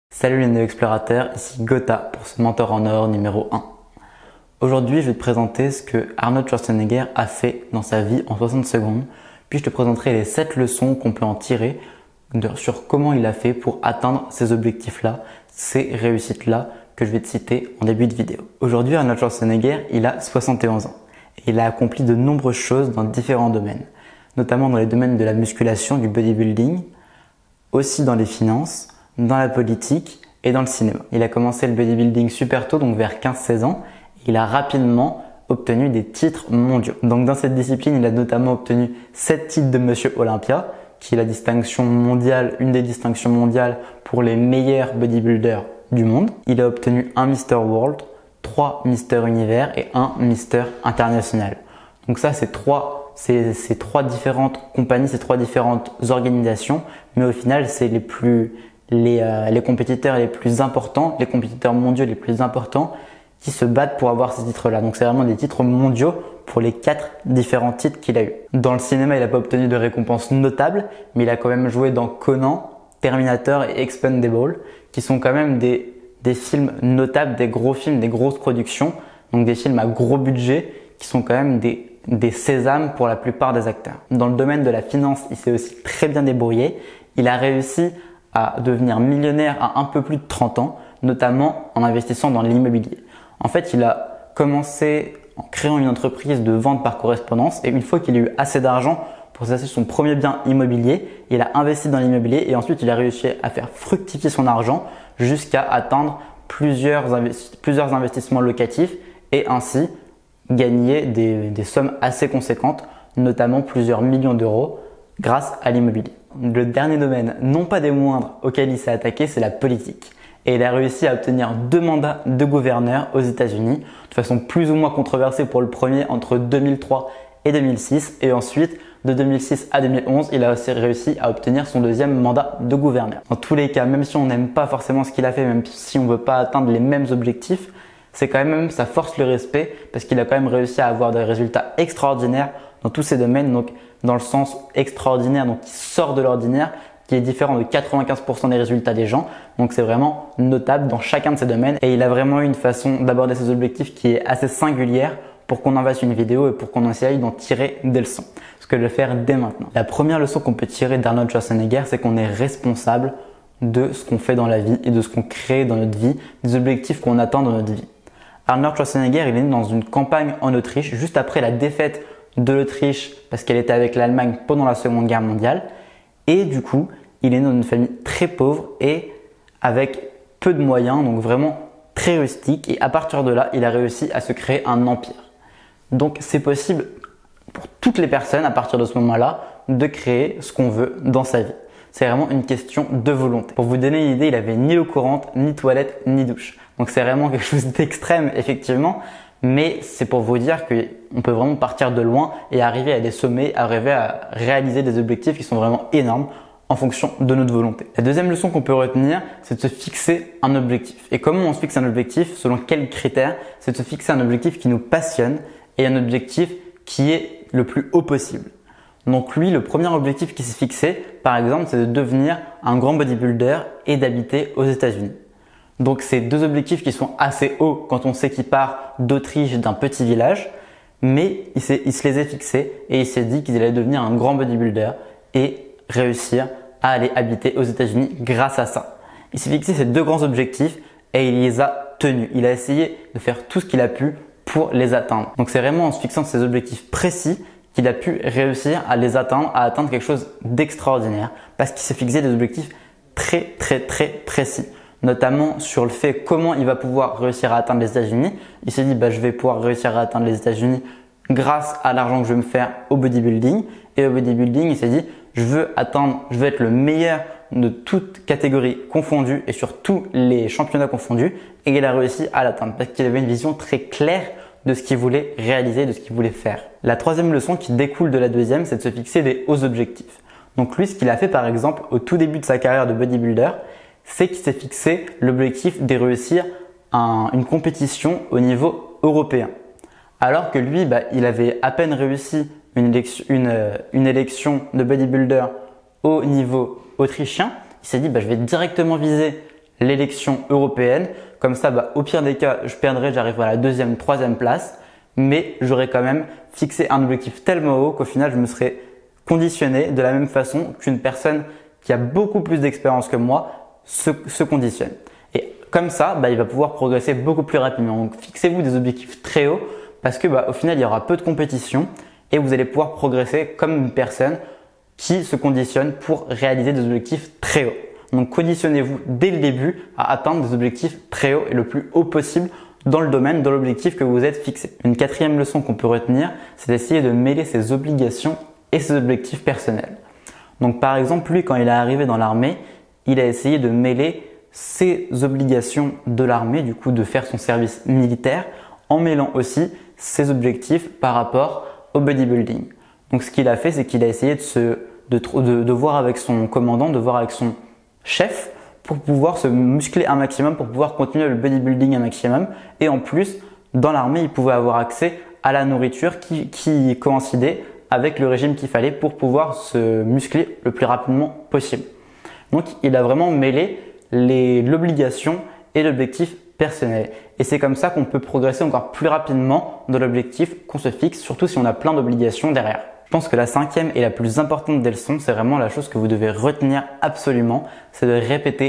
Salut les néo-explorateurs, ici Gotha pour ce mentor en or numéro 1. Aujourd'hui, je vais te présenter ce que Arnold Schwarzenegger a fait dans sa vie en 60 secondes, puis je te présenterai les 7 leçons qu'on peut en tirer sur comment il a fait pour atteindre ces objectifs-là, ces réussites-là que je vais te citer en début de vidéo. Aujourd'hui, Arnold Schwarzenegger, il a 71 ans et il a accompli de nombreuses choses dans différents domaines, notamment dans les domaines de la musculation, du bodybuilding, aussi dans les finances, dans la politique et dans le cinéma. Il a commencé le bodybuilding super tôt, donc vers 15-16 ans. Il a rapidement obtenu des titres mondiaux. Donc dans cette discipline, il a notamment obtenu 7 titres de Monsieur Olympia, qui est la distinction mondiale, une des distinctions mondiales pour les meilleurs bodybuilders du monde. Il a obtenu un Mr. World, 3 Mr. Univers et 1 Mr. International. Donc ça, c'est trois différentes compagnies, ces 3 différentes organisations, mais au final, c'est les compétiteurs les plus importants, les compétiteurs mondiaux les plus importants qui se battent pour avoir ces titres-là. Donc c'est vraiment des titres mondiaux pour les 4 différents titres qu'il a eu. Dans le cinéma, il n'a pas obtenu de récompenses notables, mais il a quand même joué dans Conan, Terminator et Expendable, qui sont quand même des films notables, des gros films, des grosses productions, donc des films à gros budget, qui sont quand même des sésames pour la plupart des acteurs. Dans le domaine de la finance, il s'est aussi très bien débrouillé. Il a réussi à devenir millionnaire à un peu plus de 30 ans, notamment en investissant dans l'immobilier. En fait, il a commencé en créant une entreprise de vente par correspondance et une fois qu'il a eu assez d'argent pour s'acheter son premier bien immobilier, il a investi dans l'immobilier et ensuite il a réussi à faire fructifier son argent jusqu'à atteindre plusieurs investissements locatifs et ainsi gagner des sommes assez conséquentes, notamment plusieurs millions d'euros grâce à l'immobilier. Le dernier domaine, non pas des moindres, auquel il s'est attaqué, c'est la politique. Et il a réussi à obtenir 2 mandats de gouverneur aux États-Unis, de façon plus ou moins controversée pour le premier entre 2003 et 2006. Et ensuite, de 2006 à 2011, il a aussi réussi à obtenir son 2e mandat de gouverneur. Dans tous les cas, même si on n'aime pas forcément ce qu'il a fait, même si on ne veut pas atteindre les mêmes objectifs, c'est quand même, ça force le respect parce qu'il a quand même réussi à avoir des résultats extraordinaires dans tous ces domaines. Donc, dans le sens extraordinaire, donc qui sort de l'ordinaire, qui est différent de 95% des résultats des gens. Donc c'est vraiment notable dans chacun de ces domaines et il a vraiment eu une façon d'aborder ses objectifs qui est assez singulière pour qu'on en fasse une vidéo et pour qu'on essaye d'en tirer des leçons. Ce que je vais faire dès maintenant. La première leçon qu'on peut tirer d'Arnold Schwarzenegger, c'est qu'on est responsable de ce qu'on fait dans la vie et de ce qu'on crée dans notre vie, des objectifs qu'on atteint dans notre vie. Arnold Schwarzenegger, il est né dans une campagne en Autriche, juste après la défaite de l'Autriche parce qu'elle était avec l'Allemagne pendant la Seconde Guerre mondiale. Et du coup, il est né dans une famille très pauvre et avec peu de moyens, donc vraiment très rustique. Et à partir de là, il a réussi à se créer un empire. Donc c'est possible pour toutes les personnes à partir de ce moment-là de créer ce qu'on veut dans sa vie. C'est vraiment une question de volonté. Pour vous donner une idée, il avait ni l'eau courante, ni toilette, ni douche. Donc c'est vraiment quelque chose d'extrême effectivement. Mais c'est pour vous dire qu'on peut vraiment partir de loin et arriver à des sommets, arriver à réaliser des objectifs qui sont vraiment énormes en fonction de notre volonté. La deuxième leçon qu'on peut retenir, c'est de se fixer un objectif. Et comment on se fixe un objectif? Selon quels critères? C'est de se fixer un objectif qui nous passionne et un objectif qui est le plus haut possible. Donc lui, le premier objectif qu'il s'est fixé, par exemple, c'est de devenir un grand bodybuilder et d'habiter aux États-Unis. Donc c'est 2 objectifs qui sont assez hauts quand on sait qu'il part d'Autriche, d'un petit village, mais il se les a fixés et il s'est dit qu'il allait devenir un grand bodybuilder et réussir à aller habiter aux États-Unis grâce à ça. Il s'est fixé ces 2 grands objectifs et il les a tenus. Il a essayé de faire tout ce qu'il a pu pour les atteindre. Donc c'est vraiment en se fixant ces objectifs précis qu'il a pu réussir à les atteindre, à atteindre quelque chose d'extraordinaire parce qu'il s'est fixé des objectifs très précis. Notamment sur le fait comment il va pouvoir réussir à atteindre les États-Unis. Il s'est dit je vais pouvoir réussir à atteindre les États-Unis grâce à l'argent que je vais me faire au bodybuilding. Et au bodybuilding, il s'est dit je veux être le meilleur de toutes catégories confondues et sur tous les championnats confondus. Et il a réussi à l'atteindre parce qu'il avait une vision très claire de ce qu'il voulait réaliser, de ce qu'il voulait faire. La troisième leçon qui découle de la deuxième, c'est de se fixer des hauts objectifs. Donc lui, ce qu'il a fait par exemple au tout début de sa carrière de bodybuilder, c'est qu'il s'est fixé l'objectif de réussir une compétition au niveau européen. Alors que lui, il avait à peine réussi une élection de bodybuilder au niveau autrichien, il s'est dit je vais directement viser l'élection européenne. Comme ça, au pire des cas, je perdrai, j'arriverai à la deuxième, troisième place, mais j'aurais quand même fixé un objectif tellement haut qu'au final, je me serais conditionné de la même façon qu'une personne qui a beaucoup plus d'expérience que moi se conditionne. Et comme ça, il va pouvoir progresser beaucoup plus rapidement. Donc, fixez-vous des objectifs très hauts parce que au final, il y aura peu de compétition et vous allez pouvoir progresser comme une personne qui se conditionne pour réaliser des objectifs très hauts. Donc, conditionnez-vous dès le début à atteindre des objectifs très hauts et le plus haut possible dans le domaine, dans l'objectif que vous êtes fixé. Une quatrième leçon qu'on peut retenir, c'est d'essayer de mêler ses obligations et ses objectifs personnels. Donc, par exemple, lui, quand il est arrivé dans l'armée, il a essayé de mêler ses obligations de l'armée, du coup de faire son service militaire, en mêlant aussi ses objectifs par rapport au bodybuilding. Donc ce qu'il a fait, c'est qu'il a essayé de voir avec son commandant, de voir avec son chef pour pouvoir se muscler un maximum, pour pouvoir continuer le bodybuilding un maximum. Et en plus, dans l'armée, il pouvait avoir accès à la nourriture qui coïncidait avec le régime qu'il fallait pour pouvoir se muscler le plus rapidement possible. Donc il a vraiment mêlé l'obligation et l'objectif personnel. Et c'est comme ça qu'on peut progresser encore plus rapidement dans l'objectif qu'on se fixe, surtout si on a plein d'obligations derrière. Je pense que la cinquième et la plus importante des leçons, c'est vraiment la chose que vous devez retenir absolument, c'est de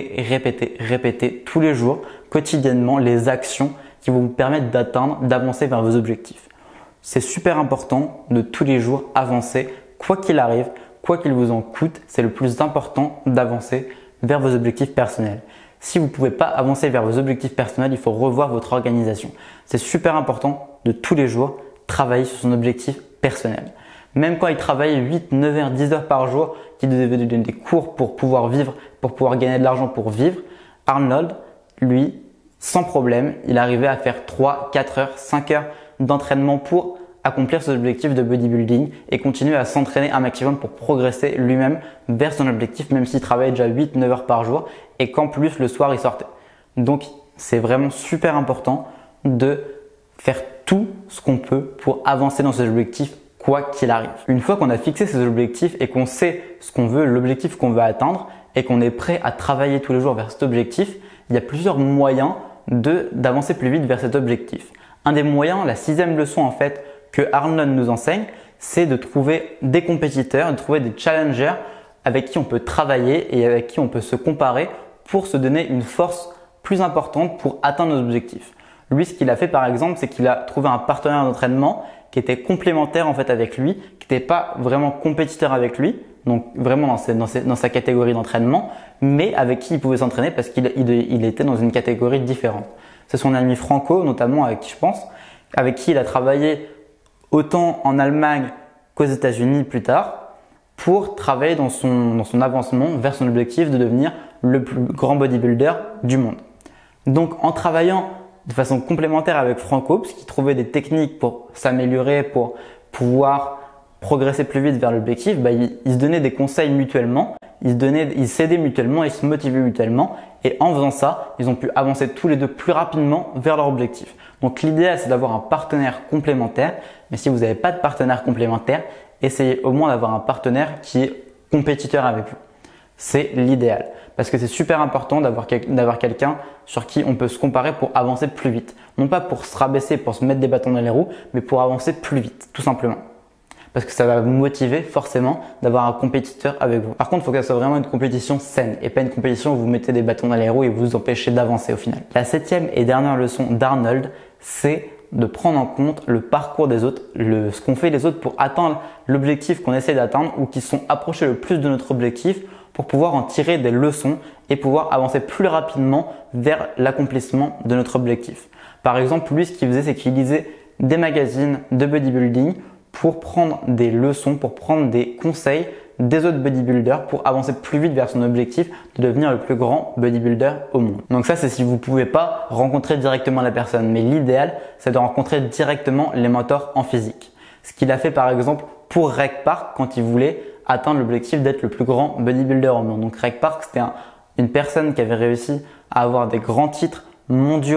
répéter tous les jours, quotidiennement, les actions qui vont vous permettre d'avancer vers vos objectifs. C'est super important de tous les jours avancer, quoi qu'il arrive, quoi qu'il vous en coûte, c'est le plus important d'avancer vers vos objectifs personnels. Si vous ne pouvez pas avancer vers vos objectifs personnels, il faut revoir votre organisation. C'est super important de tous les jours travailler sur son objectif personnel. Même quand il travaille 8, 9 heures, 10 heures par jour, qu'il devait donner des cours pour pouvoir vivre, pour pouvoir gagner de l'argent pour vivre, Arnold, lui, sans problème, il arrivait à faire 3, 4 heures, 5 heures d'entraînement pour accomplir ses objectifs de bodybuilding et continuer à s'entraîner un maximum pour progresser lui-même vers son objectif, même s'il travaillait déjà 8, 9 heures par jour et qu'en plus le soir il sortait. Donc c'est vraiment super important de faire tout ce qu'on peut pour avancer dans ses objectifs quoi qu'il arrive. Une fois qu'on a fixé ses objectifs et qu'on sait ce qu'on veut, l'objectif qu'on veut atteindre et qu'on est prêt à travailler tous les jours vers cet objectif, il y a plusieurs moyens d'avancer plus vite vers cet objectif. Un des moyens, la sixième leçon en fait, que Arnold nous enseigne, c'est de trouver des compétiteurs, de trouver des challengers avec qui on peut travailler et avec qui on peut se comparer pour se donner une force plus importante pour atteindre nos objectifs. Lui, ce qu'il a fait par exemple, c'est qu'il a trouvé un partenaire d'entraînement qui était complémentaire en fait avec lui, qui n'était pas vraiment compétiteur avec lui, donc vraiment dans sa catégorie d'entraînement, mais avec qui il pouvait s'entraîner parce qu'il était dans une catégorie différente. C'est son ami Franco, notamment avec qui je pense, avec qui il a travaillé autant en Allemagne qu'aux États-Unis plus tard pour travailler dans son avancement vers son objectif de devenir le plus grand bodybuilder du monde. Donc en travaillant de façon complémentaire avec Franco, parce qu'il trouvait des techniques pour s'améliorer, pour pouvoir progresser plus vite vers l'objectif, ils se donnaient des conseils mutuellement, ils s'aidaient mutuellement, ils se motivaient mutuellement et en faisant ça, ils ont pu avancer tous les deux plus rapidement vers leur objectif. Donc l'idéal, c'est d'avoir un partenaire complémentaire, mais si vous n'avez pas de partenaire complémentaire, essayez au moins d'avoir un partenaire qui est compétiteur avec vous. C'est l'idéal parce que c'est super important d'avoir quelqu'un sur qui on peut se comparer pour avancer plus vite. Non pas pour se rabaisser, pour se mettre des bâtons dans les roues, mais pour avancer plus vite, tout simplement. Parce que ça va vous motiver forcément d'avoir un compétiteur avec vous. Par contre, il faut que ça soit vraiment une compétition saine et pas une compétition où vous mettez des bâtons dans les roues et vous empêchez d'avancer au final. La septième et dernière leçon d'Arnold, c'est de prendre en compte le parcours des autres, ce qu'ont fait les autres pour atteindre l'objectif qu'on essaie d'atteindre ou qui sont approchés le plus de notre objectif pour pouvoir en tirer des leçons et pouvoir avancer plus rapidement vers l'accomplissement de notre objectif. Par exemple, lui, ce qu'il faisait, c'est qu'il lisait des magazines de bodybuilding pour prendre des leçons, pour prendre des conseils des autres bodybuilders pour avancer plus vite vers son objectif de devenir le plus grand bodybuilder au monde. Donc ça, c'est si vous ne pouvez pas rencontrer directement la personne. Mais l'idéal, c'est de rencontrer directement les mentors en physique. Ce qu'il a fait par exemple pour Reg Park quand il voulait atteindre l'objectif d'être le plus grand bodybuilder au monde. Donc Reg Park, c'était une personne qui avait réussi à avoir des grands titres mondiaux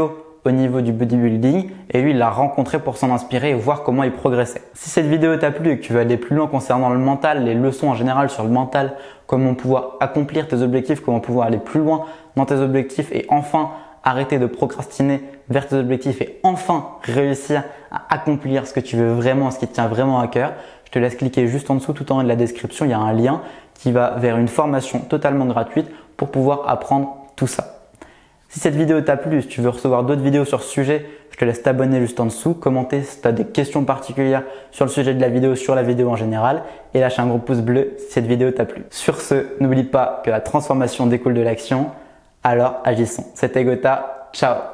au niveau du bodybuilding et lui il l'a rencontré pour s'en inspirer et voir comment il progressait. Si cette vidéo t'a plu et que tu veux aller plus loin concernant le mental, les leçons en général sur le mental, comment pouvoir accomplir tes objectifs, comment pouvoir aller plus loin dans tes objectifs et enfin arrêter de procrastiner vers tes objectifs et enfin réussir à accomplir ce que tu veux vraiment, ce qui te tient vraiment à cœur, je te laisse cliquer juste en dessous tout en haut de la description, il y a un lien qui va vers une formation totalement gratuite pour pouvoir apprendre tout ça. Si cette vidéo t'a plu, si tu veux recevoir d'autres vidéos sur ce sujet, je te laisse t'abonner juste en dessous, commenter si tu as des questions particulières sur le sujet de la vidéo, sur la vidéo en général et lâche un gros pouce bleu si cette vidéo t'a plu. Sur ce, n'oublie pas que la transformation découle de l'action, alors agissons. C'était Gotha, ciao!